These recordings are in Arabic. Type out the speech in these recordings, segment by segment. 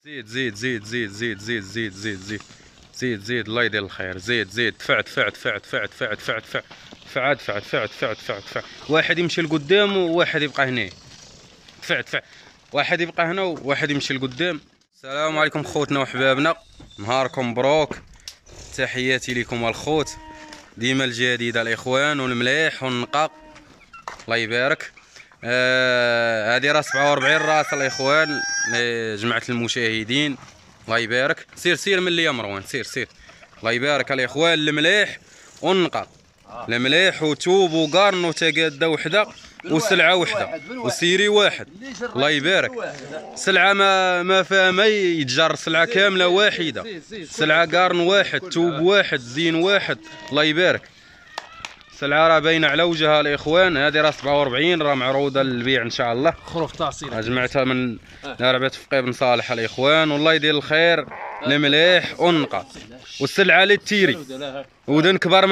زيد زيد زيد زيد زيد زيد زيد زيد زيد زيد زيد الله يدير الخير. زيد زيد دفع دفع دفع دفع دفع دفع دفع دفع دفع دفع دفع دفع دفع. واحد يمشي لقدام وواحد يبقى هنا. دفع دفع. واحد يبقى هنا وواحد يمشي لقدام. السلام عليكم خوتنا وحبابنا، نهاركم مبروك. تحياتي لكم الخوت، ديما الجديد الاخوان والمليح والنقاق الله يبارك. هذه راه 47 راس الاخوان لجماعه المشاهدين الله يبارك. سير سير من اللي يا مروان، سير سير الله يبارك الاخوان. المليح والنقاق، المليح وتوب وقارن وتقاده وحده وسلعه وحده وسيري واحد الله يبارك. سلعه ما فيها ما يتجر، سلعه كامله واحده، سلعه قارن واحد توب واحد زين واحد الله يبارك. سلعه راه باينه على وجهها الاخوان. هذه راه 47 راه معروضه للبيع ان شاء الله. خروف تعصيله جمعتها من ربعه فقيه بن صالح الاخوان والله يدير الخير. المليح والنقا والسلعه للتيري ودن كبر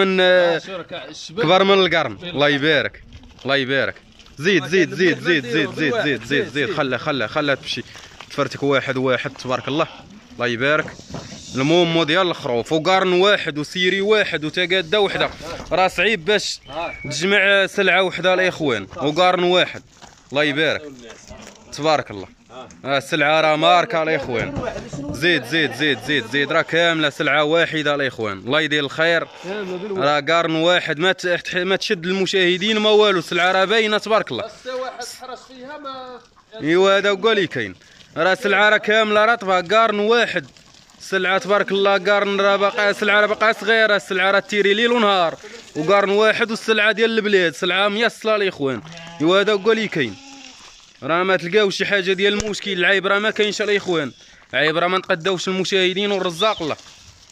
من القرن الله يبارك الله يبارك. زيد زيد زيد زيد زيد زيد زيد زيد زيد خلها تمشي تفرتك واحد واحد تبارك الله الله يبارك. المهم ديال الخروف وقارن واحد وسيري واحد وتقاده وحده، راه صعيب باش تجمع سلعه وحده الاخوان وقارن واحد الله يبارك تبارك الله. السلعه راه ماركه الاخوان. زيد زيد زيد زيد زيد راه كامله سلعه واحده الاخوان الله يدير الخير. راه قارن واحد ما تشد المشاهدين ما والو، سلعه راه باينه تبارك الله. واحد حرش فيها ما ايوا هذا هو اللي كاين. راه سلعه راه كامله رطبه قارن واحد، سلعه تبارك الله قارن راه باقا سلعه راه باقا صغيره، السلعه راه تيري ليل ونهار وقارن واحد. والسلعه ديال البلاد سلعه ميصله الاخوان. ايوا هذا هو اللي كاين. راه ما تلقاوش شي حاجه ديال المشكل، العيب راه ما كاينش الاخوان، العيب راه ما نتقداوش المشاهدين والرزاق الله.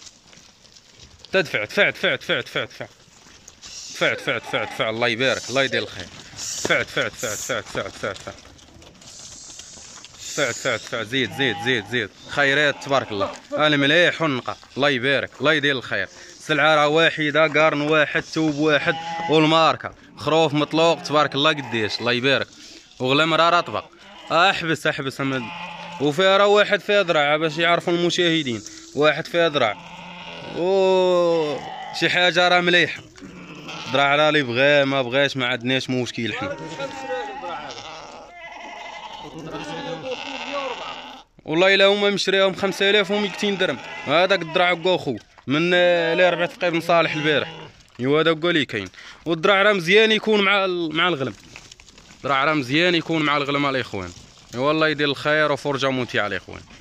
تدفع دفع دفع دفع دفع دفع دفع دفع دفع دفع الله يبارك الله يدير الخير. دفع دفع دفع دفع دفع دفع دفع دفع دفع دفع زيد زيد زيد زيد خيرات تبارك الله. المليح والنقا الله يبارك الله يدير الخير. السلعه راه واحده قارن واحد توب واحد والماركه خروف مطلوق تبارك الله قديش الله يبارك. وغلام راه رطبه. احبس احبس أمد. وفيها راه واحد فيها ذراع باش يعرفوا المشاهدين، واحد فيها ذراع شي حاجه راه مليحه. ذراع راه اللي بغاه ما بغاش ما عندناش مشكل حنا. والله الا هما مشريهم 5200 درهم. هذاك الذراع هو خو من اللي ربعه فقيه بن صالح البارح. ايوا هذا هو اللي كاين. والذراع راه مزيان يكون مع الغلم، ذراع راه مزيان يكون مع الغلم الاخوان. والله يدير الخير وفرجه ممتعه الاخوان.